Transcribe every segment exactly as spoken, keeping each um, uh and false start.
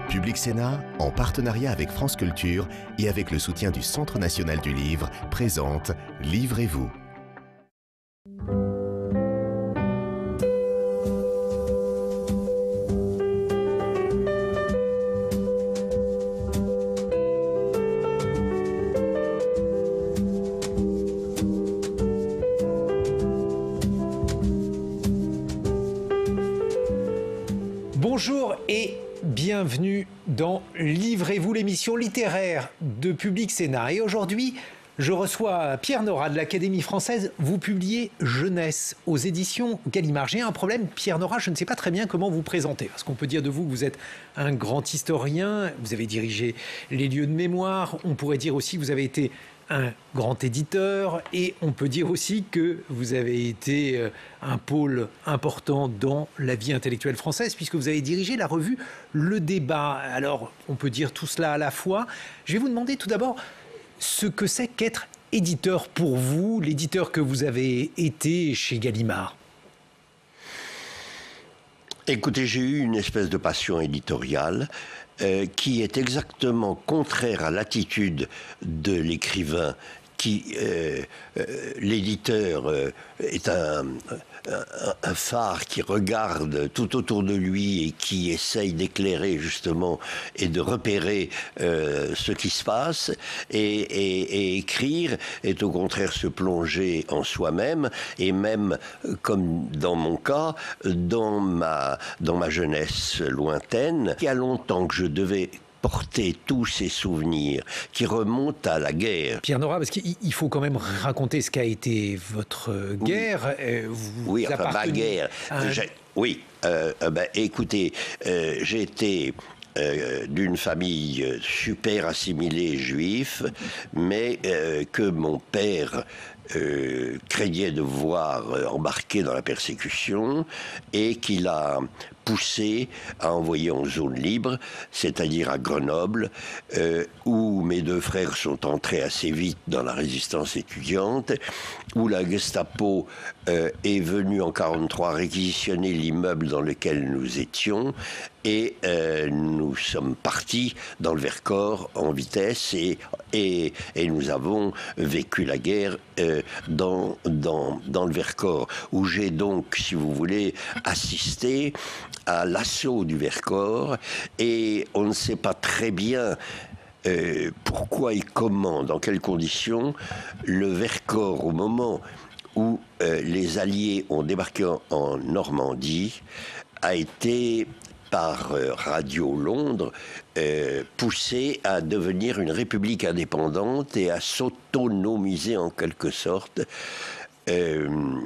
Public Sénat, en partenariat avec France Culture et avec le soutien du Centre national du livre, présente Livrez-vous. Bonjour et bienvenue dans Livrez-vous, l'émission littéraire de Public Sénat. Et aujourd'hui, je reçois Pierre Nora de l'Académie française. Vous publiez Jeunesse aux éditions Gallimard. J'ai un problème, Pierre Nora, je ne sais pas très bien comment vous présenter. Parce qu'on peut dire de vous que vous êtes un grand historien, vous avez dirigé les lieux de mémoire, on pourrait dire aussi que vous avez été un grand éditeur, et on peut dire aussi que vous avez été un pôle important dans la vie intellectuelle française, puisque vous avez dirigé la revue Le Débat. Alors, on peut dire tout cela à la fois. Je vais vous demander tout d'abord ce que c'est qu'être éditeur pour vous, l'éditeur que vous avez été chez Gallimard. Écoutez, j'ai eu une espèce de passion éditoriale euh, qui est exactement contraire à l'attitude de l'écrivain qui, euh, euh, l'éditeur euh, est un, un, un phare qui regarde tout autour de lui et qui essaye d'éclairer justement et de repérer euh, ce qui se passe, et, et, et écrire est au contraire se plonger en soi-même, et même, comme dans mon cas, dans ma, dans ma jeunesse lointaine, il y a longtemps que je devais porter tous ces souvenirs qui remontent à la guerre. Pierre Nora, parce qu'il faut quand même raconter ce qu'a été votre guerre. Oui, vous oui enfin ma guerre. Un... Oui, euh, ben, écoutez, euh, j'ai été euh, d'une famille super assimilée juif, mais euh, que mon père Euh, craignait de voir euh, embarqué dans la persécution, et qu'il a poussé à envoyer en zone libre, c'est-à-dire à Grenoble, euh, où mes deux frères sont entrés assez vite dans la résistance étudiante, où la Gestapo euh, est venue en quarante-trois réquisitionner l'immeuble dans lequel nous étions, et euh, nous sommes partis dans le Vercors en vitesse, et, et, et nous avons vécu la guerre euh, dans, dans, dans le Vercors, où j'ai donc, si vous voulez, assisté à l'assaut du Vercors, et on ne sait pas très bien euh, pourquoi et comment, dans quelles conditions, le Vercors, au moment où euh, les Alliés ont débarqué en, en Normandie, a été, par euh, Radio Londres, euh, poussé à devenir une république indépendante et à s'autonomiser en quelque sorte. Il euh,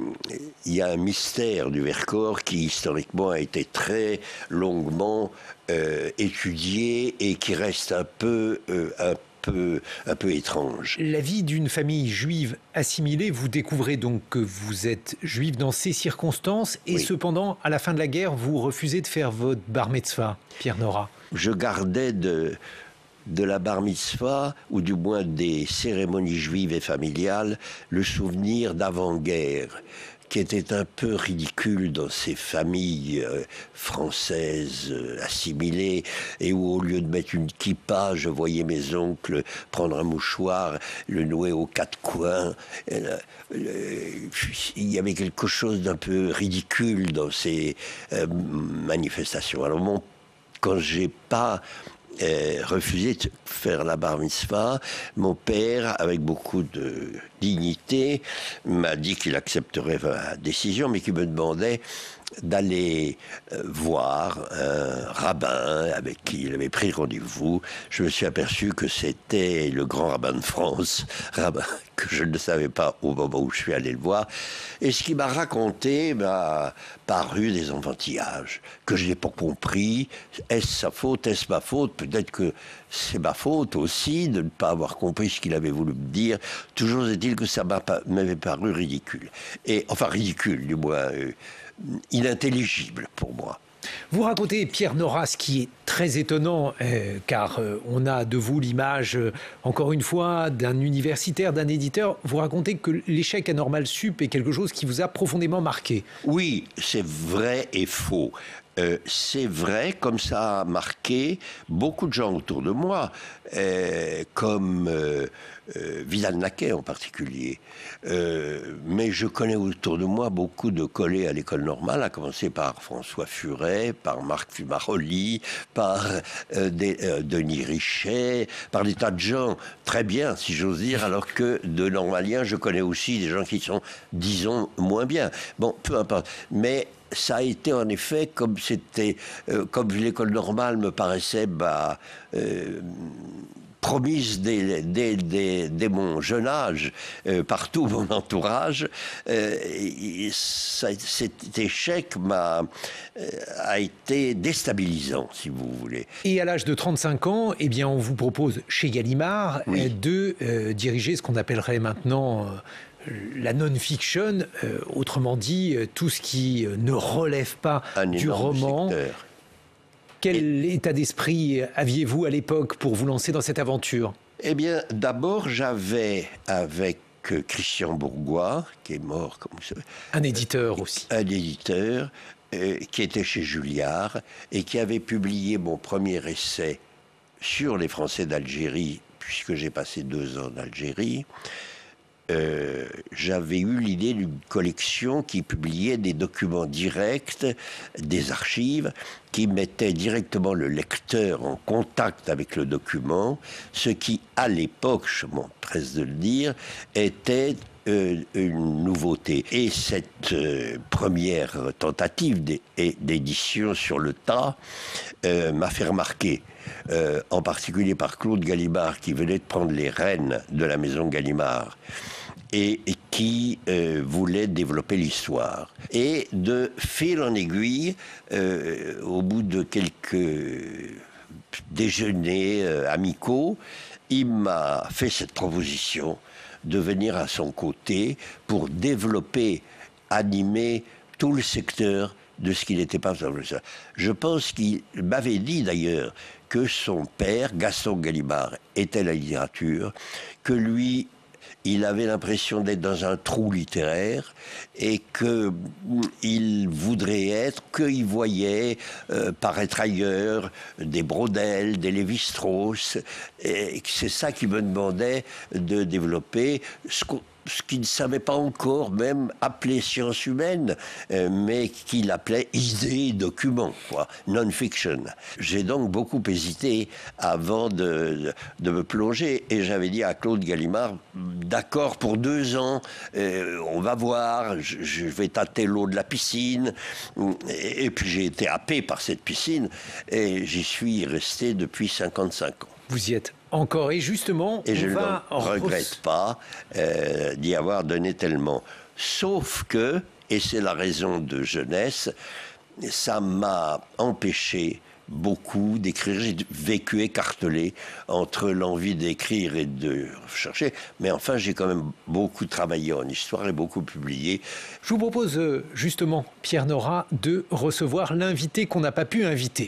y a un mystère du Vercors qui historiquement a été très longuement euh, étudié et qui reste un peu, euh, un peu, un peu étrange. La vie d'une famille juive assimilée, vous découvrez donc que vous êtes juif dans ces circonstances, et oui. Cependant, à la fin de la guerre, vous refusez de faire votre bar mitzvah, Pierre Nora. Je gardais de... de la bar mitzvah, ou du moins des cérémonies juives et familiales, le souvenir d'avant-guerre, qui était un peu ridicule dans ces familles euh, françaises euh, assimilées, et où au lieu de mettre une kippa, je voyais mes oncles prendre un mouchoir, le nouer aux quatre coins. Et, euh, euh, il y avait quelque chose d'un peu ridicule dans ces euh, manifestations. Alors mon, quand j'ai pas Euh, refusé de faire la bar mitzvah, mon père, avec beaucoup de dignité, m'a dit qu'il accepterait ma décision, mais qu'il me demandait d'aller euh, voir un rabbin avec qui il avait pris rendez-vous. Je me suis aperçu que c'était le grand rabbin de France, rabbin que je ne savais pas au moment où je suis allé le voir. Et ce qu'il m'a raconté m'a paru des enfantillages que je n'ai pas compris. Est-ce sa faute? Est-ce ma faute? Peut-être que c'est ma faute aussi de ne pas avoir compris ce qu'il avait voulu me dire. Toujours est-il que ça m'avait paru ridicule. Et, enfin, ridicule, du moins, euh, inintelligible pour moi. Vous racontez, Pierre Nora, ce qui est très étonnant, euh, car euh, on a de vous l'image, euh, encore une fois, d'un universitaire, d'un éditeur. Vous racontez que l'échec à Normal Sup est quelque chose qui vous a profondément marqué. Oui, c'est vrai et faux. Euh, c'est vrai, comme ça a marqué beaucoup de gens autour de moi, euh, comme euh, euh, Vidal-Naquet en particulier. Euh, mais je connais autour de moi beaucoup de collègues à l'école normale, à commencer par François Furet, par Marc Fumaroli, par euh, des, euh, Denis Richet, par des tas de gens très bien, si j'ose dire, alors que de normaliens, je connais aussi des gens qui sont, disons, moins bien. Bon, peu importe. Mais ça a été en effet, comme c'était, euh, comme l'école normale me paraissait bah, euh, promise dès, dès, dès, dès mon jeune âge, euh, par tout mon entourage, euh, ça, cet échec m'a, euh, a été déstabilisant, si vous voulez. Et à l'âge de trente-cinq ans, eh bien, on vous propose chez Gallimard oui. de euh, diriger ce qu'on appellerait maintenant... Euh, la non-fiction, euh, autrement dit, euh, tout ce qui euh, ne relève pas Un du roman. Secteur. Quel Et... état d'esprit aviez-vous à l'époque pour vous lancer dans cette aventure? Eh bien, d'abord, j'avais, avec euh, Christian Bourgois, qui est mort, comme vous savez... Un éditeur euh, aussi. Un éditeur, euh, qui était chez Julliard, et qui avait publié mon premier essai sur les Français d'Algérie, puisque j'ai passé deux ans en Algérie. Euh, j'avais eu l'idée d'une collection qui publiait des documents directs, des archives, qui mettaient directement le lecteur en contact avec le document, ce qui, à l'époque, je m'empresse de le dire, était euh, une nouveauté. Et cette euh, première tentative d'édition sur le tas euh, m'a fait remarquer, euh, en particulier par Claude Gallimard, qui venait de prendre les rênes de la maison Gallimard, et qui euh, voulait développer l'histoire. Et de fil en aiguille, euh, au bout de quelques déjeuners euh, amicaux, il m'a fait cette proposition de venir à son côté pour développer, animer tout le secteur de ce qu'il n'était pas. Je pense qu'il m'avait dit d'ailleurs que son père, Gaston Gallimard, était la littérature, que lui, il avait l'impression d'être dans un trou littéraire et qu'il voudrait être, qu'il voyait euh, paraître ailleurs des Braudel, des Lévi-Strauss, et c'est ça qu'il me demandait de développer, ce qu'on ce qu'il ne savait pas encore même appeler science humaine, euh, mais qu'il appelait idée, document, quoi, non-fiction. J'ai donc beaucoup hésité avant de, de, de me plonger, et j'avais dit à Claude Gallimard, d'accord pour deux ans, euh, on va voir, je, je vais tâter l'eau de la piscine, et, et puis j'ai été happé par cette piscine, et j'y suis resté depuis cinquante-cinq ans. Vous y êtes encore, et justement, et on je va ne regrette pas euh, d'y avoir donné tellement. Sauf que, et c'est la raison de jeunesse, ça m'a empêché beaucoup d'écrire. J'ai vécu écartelé entre l'envie d'écrire et de rechercher, mais enfin j'ai quand même beaucoup travaillé en histoire et beaucoup publié. Je vous propose justement, Pierre Nora, de recevoir l'invité qu'on n'a pas pu inviter.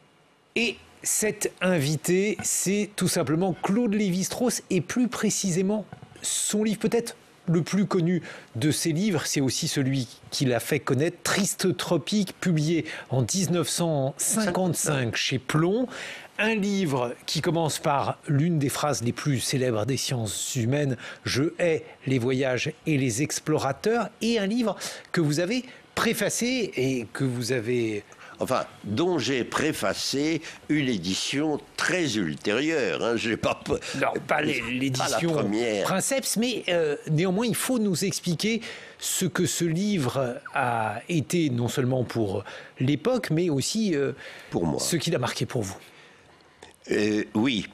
Et cet invité, c'est tout simplement Claude Lévi-Strauss, et plus précisément son livre peut-être le plus connu de ses livres, c'est aussi celui qui l'a fait connaître, Triste Tropique, publié en dix-neuf cent cinquante-cinq chez Plon. Un livre qui commence par l'une des phrases les plus célèbres des sciences humaines, « Je hais les voyages et les explorateurs », et un livre que vous avez préfacé et que vous avez... Enfin, dont j'ai préfacé une édition très ultérieure. Hein. J'ai pas, non, pas l'édition Princeps, mais euh, néanmoins, il faut nous expliquer ce que ce livre a été, non seulement pour l'époque, mais aussi euh, pour moi. Ce qu'il a marqué pour vous. Euh, oui.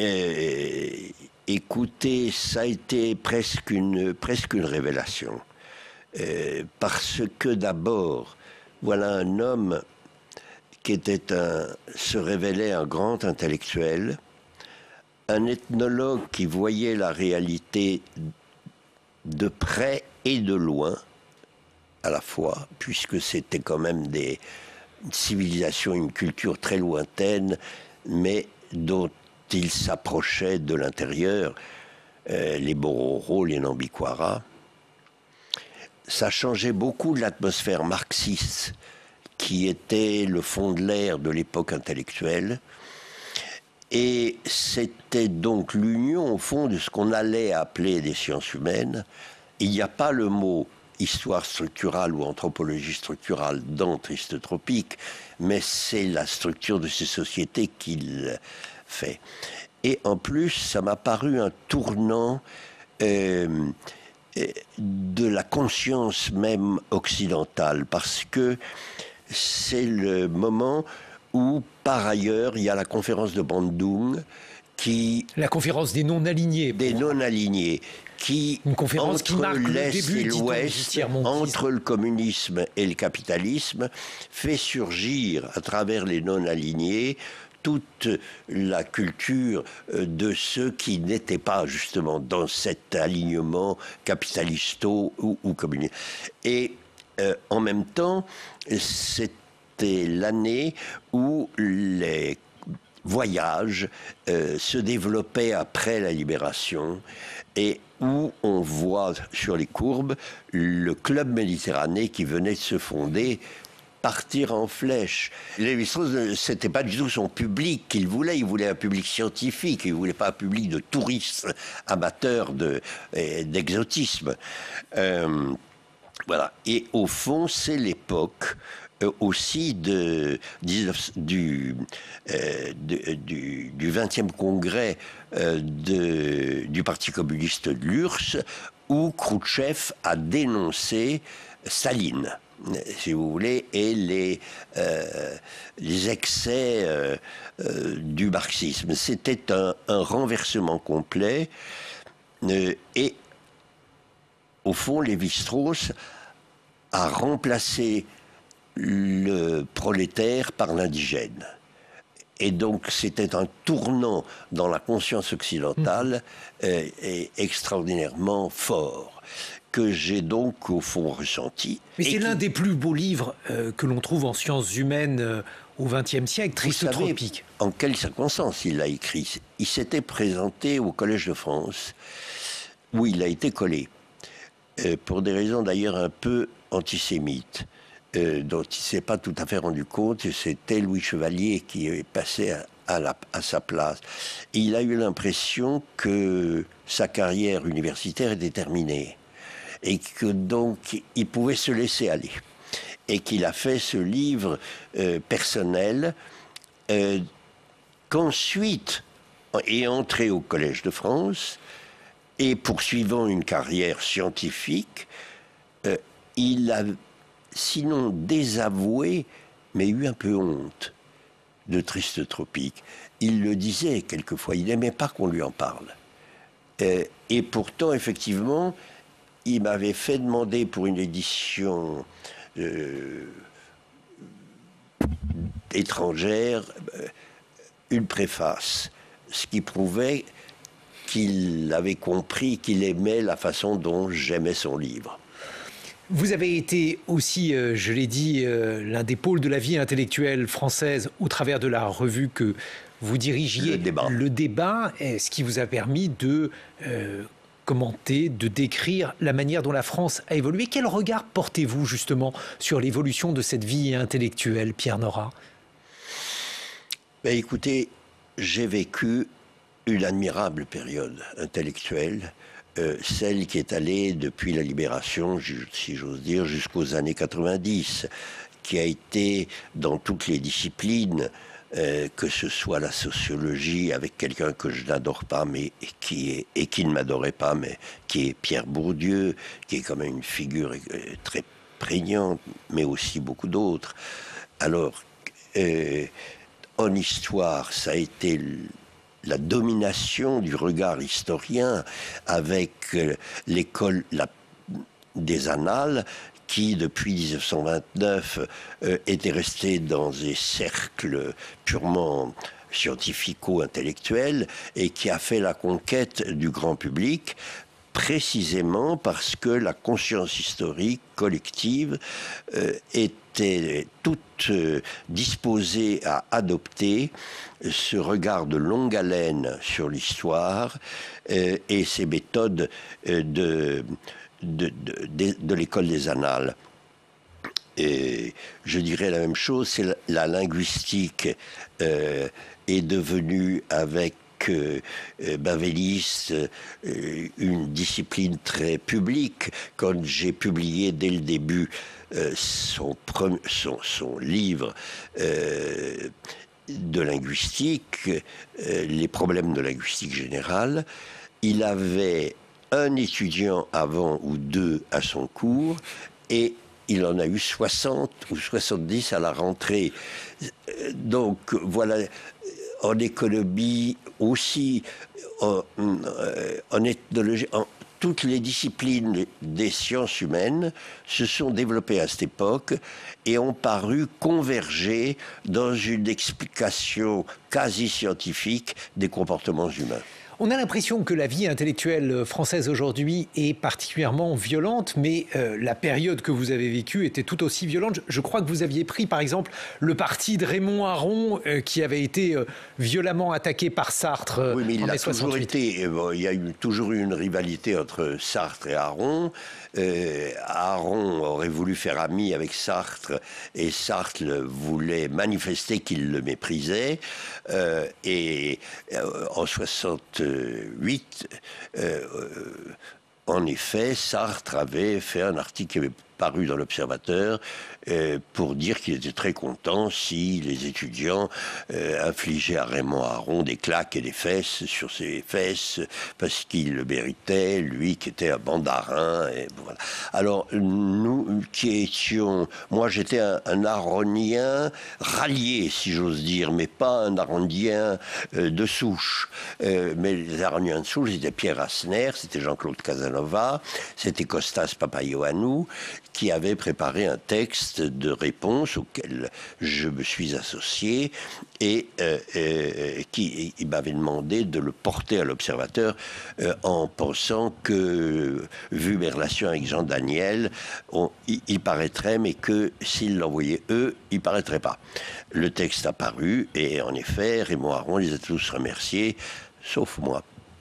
Euh, écoutez, ça a été presque une, presque une révélation. Euh, parce que d'abord, voilà un homme qui était un, se révélait un grand intellectuel, un ethnologue qui voyait la réalité de près et de loin, à la fois, puisque c'était quand même des civilisations, une culture très lointaine, mais dont il s'approchait de l'intérieur, euh, les Bororo, les Nambikwara. Ça changeait beaucoup de l'atmosphère marxiste qui était le fond de l'air de l'époque intellectuelle. Et c'était donc l'union, au fond, de ce qu'on allait appeler des sciences humaines. Il n'y a pas le mot histoire structurale ou anthropologie structurale dans Triste Tropique, mais c'est la structure de ces sociétés qu'il fait. Et en plus, ça m'a paru un tournant euh, de la conscience même occidentale, parce que c'est le moment où, par ailleurs, il y a la conférence de Bandung, qui... La conférence des non-alignés. Des non-alignés, qui, une conférence entre qui marque l'Est le début et l'Ouest, entre le communisme et le capitalisme, fait surgir, à travers les non-alignés, toute la culture de ceux qui n'étaient pas justement dans cet alignement capitalisto ou, ou communiste. Et euh, en même temps, c'était l'année où les voyages euh, se développaient après la libération et où on voit sur les courbes le club Méditerranée qui venait de se fonder partir en flèche. Lévi-Strauss, c'était pas du tout son public qu'il voulait. Il voulait un public scientifique. Il voulait pas un public de touristes amateurs de, d'exotisme. Euh, voilà. Et au fond, c'est l'époque euh, aussi de, du, euh, de, du, du vingtième congrès euh, de, du Parti communiste de l'U R S S, où Khrouchtchev a dénoncé Staline, si vous voulez, et les, euh, les excès euh, euh, du marxisme. C'était un, un renversement complet. Euh, et, au fond, Lévi-Strauss a remplacé le prolétaire par l'indigène. Et donc, c'était un tournant dans la conscience occidentale euh, et extraordinairement fort, que j'ai donc, au fond, ressenti. Mais c'est qui... l'un des plus beaux livres euh, que l'on trouve en sciences humaines euh, au vingtième siècle, Triste Tropique. En quelles circonstances il l'a écrit? Il s'était présenté au Collège de France, où il a été collé, euh, pour des raisons d'ailleurs un peu antisémites, euh, dont il ne s'est pas tout à fait rendu compte, et c'était Louis Chevalier qui est passé à, à, la, à sa place. Et il a eu l'impression que sa carrière universitaire était terminée, et que donc il pouvait se laisser aller. Et qu'il a fait ce livre euh, personnel, euh, qu'ensuite est entré au Collège de France, et poursuivant une carrière scientifique, euh, il a, sinon désavoué, mais eu un peu honte de Triste Tropique. Il le disait quelquefois, il n'aimait pas qu'on lui en parle. Euh, et pourtant, effectivement, il m'avait fait demander pour une édition euh, étrangère euh, une préface, ce qui prouvait qu'il avait compris, qu'il aimait la façon dont j'aimais son livre. Vous avez été aussi, euh, je l'ai dit, euh, l'un des pôles de la vie intellectuelle française au travers de la revue que vous dirigiez, Le Débat, le débat, ce qui vous a permis de euh, commenter, de décrire la manière dont la France a évolué. Quel regard portez-vous justement sur l'évolution de cette vie intellectuelle, Pierre Nora? Ben, écoutez, j'ai vécu une admirable période intellectuelle, euh, celle qui est allée depuis la Libération, si j'ose dire, jusqu'aux années quatre-vingt-dix, qui a été dans toutes les disciplines, euh, que ce soit la sociologie avec quelqu'un que je n'adore pas, mais qui est, et qui ne m'adorait pas, mais qui est Pierre Bourdieu, qui est quand même une figure euh, très prégnante, mais aussi beaucoup d'autres. Alors, euh, en histoire, ça a été la domination du regard historien avec euh, l'école la, des annales qui, depuis dix-neuf cent vingt-neuf, euh, était restée dans des cercles purement scientifico-intellectuels et qui a fait la conquête du grand public, précisément parce que la conscience historique collective euh, était toute euh, disposée à adopter ce regard de longue haleine sur l'histoire euh, et ces méthodes euh, de, de, de, de, de l'école des annales. et je dirais la même chose, c'est la, la linguistique euh, est devenue avec euh, Baveliis euh, une discipline très publique. Quand j'ai publié dès le début euh, son, son, son livre euh, de linguistique, euh, les problèmes de linguistique générale, il avait un étudiant avant ou deux à son cours, et il en a eu soixante ou soixante-dix à la rentrée. Donc voilà, en économie aussi, en, en ethnologie, en, toutes les disciplines des sciences humaines se sont développées à cette époque et ont paru converger dans une explication quasi scientifique des comportements humains. On a l'impression que la vie intellectuelle française aujourd'hui est particulièrement violente, mais euh, la période que vous avez vécue était tout aussi violente. Je crois que vous aviez pris, par exemple, le parti de Raymond Aron, euh, qui avait été euh, violemment attaqué par Sartre euh, oui, mais il en mai a toujours été. Bon, il y a eu, toujours eu une rivalité entre Sartre et Aron. Euh, Aron aurait voulu faire ami avec Sartre et Sartre voulait manifester qu'il le méprisait. Euh, et euh, en soixante-huit, euh, euh, en effet, Sartre avait fait un article qui avait paru dans l'Observateur euh, pour dire qu'il était très content si les étudiants euh, infligeaient à Raymond Aron des claques et des fesses sur ses fesses parce qu'il le méritait, lui qui était un bandarin. Et voilà. Alors nous qui étions, moi j'étais un, un aronien rallié si j'ose dire, mais pas un aronien euh, de souche. Euh, mais les aroniens de souche, c'était Pierre Asner, c'était Jean-Claude Casanova, c'était Kostas Papaioannou, qui avait préparé un texte de réponse auquel je me suis associé et euh, euh, qui il m'avait demandé de le porter à l'Observateur euh, en pensant que, vu mes relations avec Jean Daniel, on, il, il paraîtrait, mais que s'ils l'envoyaient eux, il paraîtrait pas. Le texte a paru et en effet, Raymond Aron les a tous remerciés, sauf moi.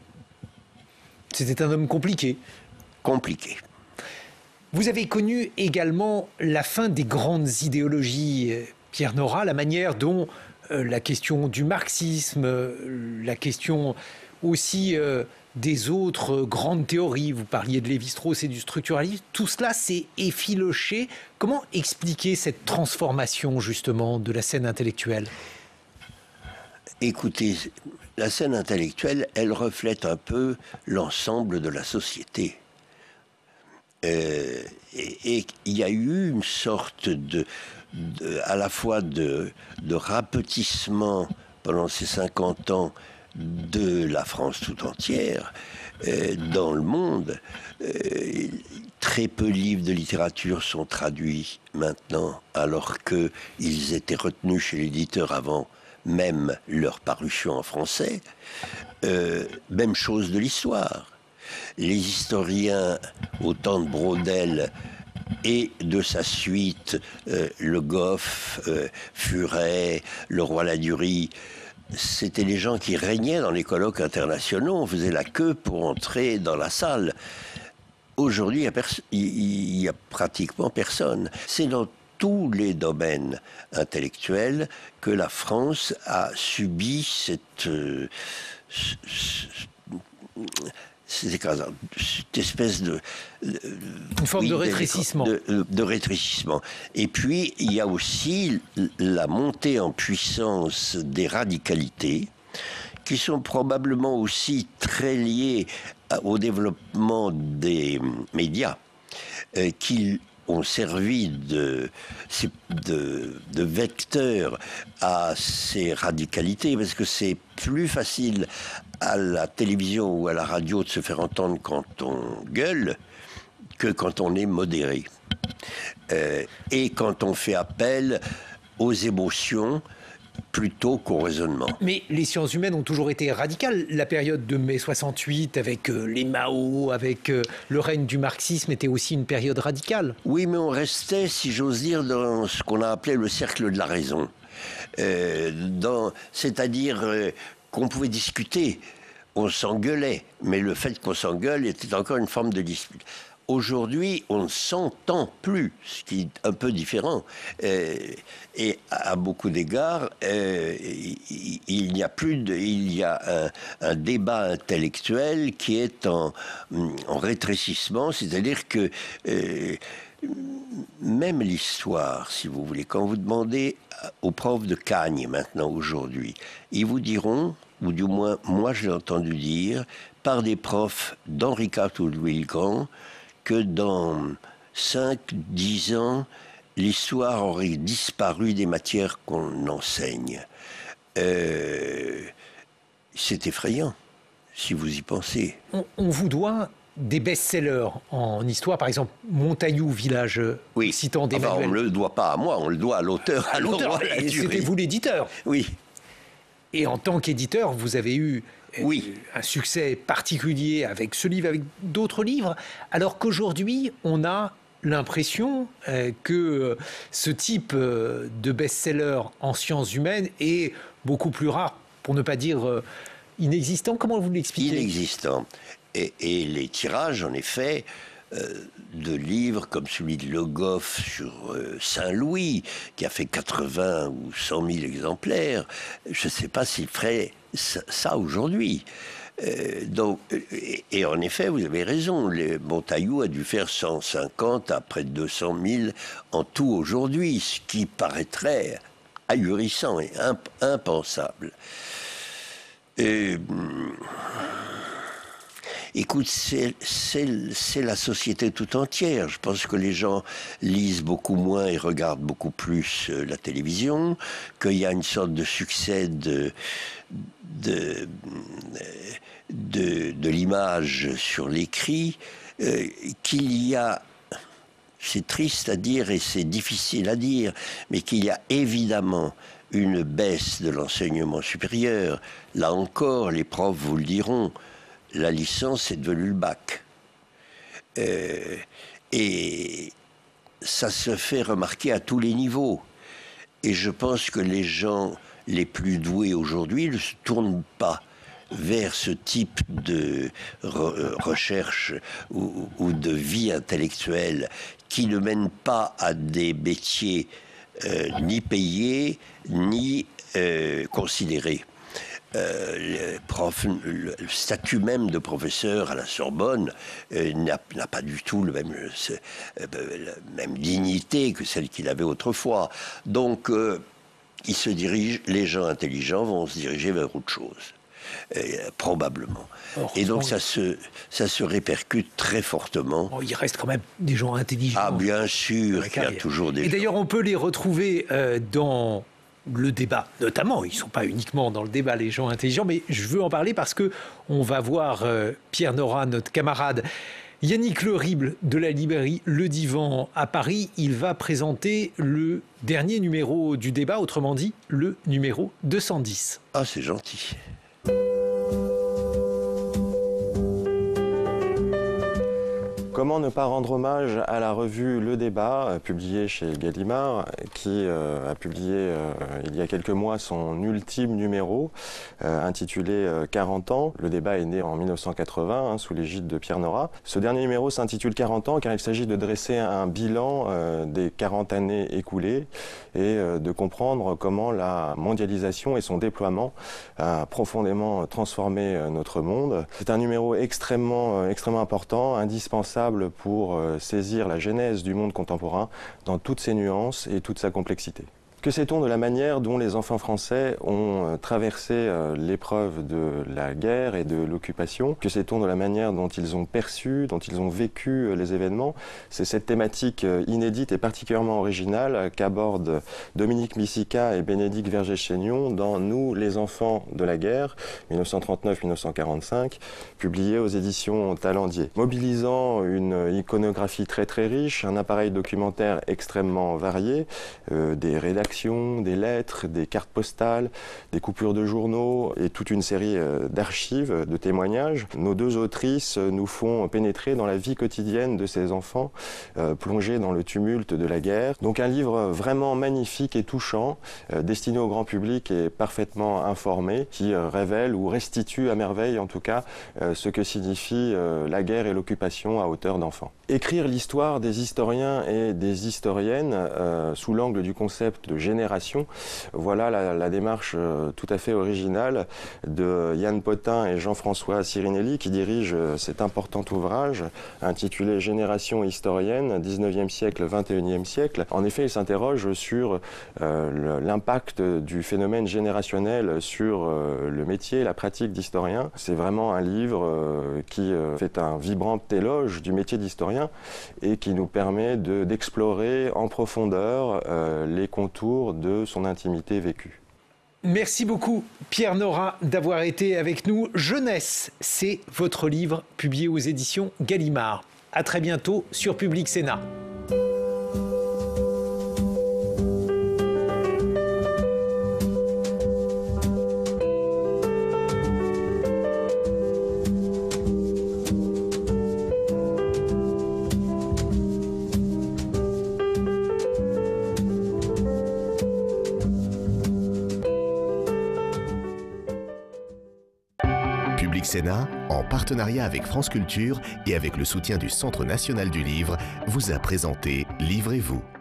C'était un homme compliqué. Compliqué. Vous avez connu également la fin des grandes idéologies, Pierre Nora, la manière dont euh, la question du marxisme, euh, la question aussi euh, des autres grandes théories, vous parliez de Lévi-Strauss et du structuralisme, tout cela s'est effiloché. Comment expliquer cette transformation justement de la scène intellectuelle ? Écoutez, la scène intellectuelle, elle reflète un peu l'ensemble de la société. Euh, et il y a eu une sorte de, de à la fois de, de rapetissement pendant ces cinquante ans de la France tout entière euh, dans le monde. Euh, très peu de livres de littérature sont traduits maintenant, alors qu'ils étaient retenus chez l'éditeur avant même leur parution en français. Euh, même chose de l'histoire. Les historiens, au temps de Braudel et de sa suite, euh, Le Goff, euh, Furet, Le Roi Ladurie, c'était les gens qui régnaient dans les colloques internationaux. On faisait la queue pour entrer dans la salle. Aujourd'hui, il n'y a, a pratiquement personne. C'est dans tous les domaines intellectuels que la France a subi cette... Euh, C'est écrasant. Cette espèce de... Une forme oui, de rétrécissement. De, de, de rétrécissement. Et puis, il y a aussi la montée en puissance des radicalités, qui sont probablement aussi très liées au développement des médias, euh, qui ont servi de, de, de vecteur à ces radicalités, parce que c'est plus facile à la télévision ou à la radio de se faire entendre quand on gueule que quand on est modéré. Euh, et quand on fait appel aux émotions plutôt qu'au raisonnement. Mais les sciences humaines ont toujours été radicales. La période de mai soixante-huit, avec euh, les Mao, avec euh, le règne du marxisme, était aussi une période radicale. Oui, mais on restait, si j'ose dire, dans ce qu'on a appelé le cercle de la raison. Euh, dans, c'est-à-dire euh, qu'on pouvait discuter, on s'engueulait, mais le fait qu'on s'engueule était encore une forme de dispute. aujourd'hui, on ne s'entend plus, ce qui est un peu différent. Euh, et à beaucoup d'égards, euh, il, il n'y a plus de, il y a un, un débat intellectuel qui est en, en rétrécissement, c'est-à-dire que euh, même l'histoire, si vous voulez, quand vous demandez aux profs de Cagnes maintenant aujourd'hui, ils vous diront, ou du moins moi je l'ai entendu dire, par des profs d'Henri quatre ou de Louis le Grand, que dans cinq dix ans, l'histoire aurait disparu des matières qu'on enseigne. Euh, c'est effrayant, si vous y pensez. On, on vous doit des best-sellers en histoire, par exemple Montaillou, village oui. citant d'Emmanuel. Enfin, on ne le doit pas à moi, on le doit à l'auteur. À l'auteur, c'était vous l'éditeur. Oui. Et en tant qu'éditeur, vous avez eu oui. un succès particulier avec ce livre, avec d'autres livres, alors qu'aujourd'hui, on a l'impression euh, que ce type euh, de best-seller en sciences humaines est beaucoup plus rare, pour ne pas dire euh, inexistant. Comment vous l'expliquez? Inexistant. Et, et les tirages, en effet, euh, de livres comme celui de Le Goff sur euh, Saint-Louis, qui a fait quatre-vingts ou cent mille exemplaires, je ne sais pas s'il ferait ça, ça aujourd'hui. Euh, donc, et, et en effet, vous avez raison, les Montaillou a dû faire cent cinquante à près de deux cent mille en tout aujourd'hui, ce qui paraîtrait ahurissant et imp impensable. Et, écoute, c'est la société tout entière. Je pense que les gens lisent beaucoup moins et regardent beaucoup plus euh, la télévision, qu'il y a une sorte de succès de, de, de, de l'image sur l'écrit, euh, qu'il y a, c'est triste à dire et c'est difficile à dire, mais qu'il y a évidemment une baisse de l'enseignement supérieur. Là encore, les profs vous le diront, la licence est devenue le bac. Euh, et ça se fait remarquer à tous les niveaux. Et je pense que les gens les plus doués aujourd'hui ne se tournent pas vers ce type de re recherche ou, ou de vie intellectuelle qui ne mène pas à des métiers euh, ni payés, ni euh, considérés. Euh, le, prof, le statut même de professeur à la Sorbonne euh, n'a pas du tout le même, euh, la même dignité que celle qu'il avait autrefois. Donc, euh, il se dirige, les gens intelligents vont se diriger vers autre chose, euh, probablement. Oh, Et donc, ça se, ça se répercute très fortement. Oh, il reste quand même des gens intelligents. Ah, bien sûr, il y a toujours des Et d'ailleurs, on peut les retrouver euh, dans le débat, notamment. Ils ne sont pas uniquement dans le débat, les gens intelligents, mais je veux en parler parce qu'on va voir euh, Pierre Nora, notre camarade Yannick Lerible de la librairie Le Divan à Paris. Il va présenter le dernier numéro du débat, autrement dit, le numéro deux cent dix. Ah, c'est gentil. Comment ne pas rendre hommage à la revue Le Débat, publiée chez Gallimard, qui euh, a publié euh, il y a quelques mois son ultime numéro, euh, intitulé euh, quarante ans. Le Débat est né en mille neuf cent quatre-vingts, hein, sous l'égide de Pierre Nora. Ce dernier numéro s'intitule quarante ans car il s'agit de dresser un bilan euh, des quarante années écoulées et euh, de comprendre comment la mondialisation et son déploiement a profondément transformé euh, notre monde. C'est un numéro extrêmement, euh, extrêmement important, indispensable pour saisir la genèse du monde contemporain dans toutes ses nuances et toute sa complexité. Que sait-on de la manière dont les enfants français ont traversé l'épreuve de la guerre et de l'occupation? Que sait-on de la manière dont ils ont perçu, dont ils ont vécu les événements? C'est cette thématique inédite et particulièrement originale qu'abordent Dominique Missika et Bénédicte Vergès-Chaignon dans Nous, les enfants de la guerre, mille neuf cent trente-neuf mille neuf cent quarante-cinq, publié aux éditions Talendier. Mobilisant une iconographie très très riche, un appareil documentaire extrêmement varié, euh, des rédactions rédactions, des lettres, des cartes postales, des coupures de journaux et toute une série d'archives, de témoignages. Nos deux autrices nous font pénétrer dans la vie quotidienne de ces enfants, euh, plongés dans le tumulte de la guerre. Donc un livre vraiment magnifique et touchant, euh, destiné au grand public et parfaitement informé, qui euh, révèle ou restitue à merveille en tout cas euh, ce que signifie euh, la guerre et l'occupation à hauteur d'enfant. Écrire l'histoire des historiens et des historiennes euh, sous l'angle du concept de génération, voilà la, la démarche euh, tout à fait originale de Yann Potin et Jean-François Sirinelli qui dirigent euh, cet important ouvrage intitulé Génération historienne, dix-neuvième siècle, vingt et unième siècle. En effet, il s'interroge sur euh, l'impact du phénomène générationnel sur euh, le métier, la pratique d'historien. C'est vraiment un livre euh, qui euh, fait un vibrant éloge du métier d'historien et qui nous permet de, d'explorer en profondeur euh, les contours de son intimité vécue. Merci beaucoup Pierre Nora d'avoir été avec nous. Jeunesse, c'est votre livre publié aux éditions Gallimard. À très bientôt sur Public Sénat. Public Sénat, en partenariat avec France Culture et avec le soutien du Centre national du livre, vous a présenté Livrez-vous.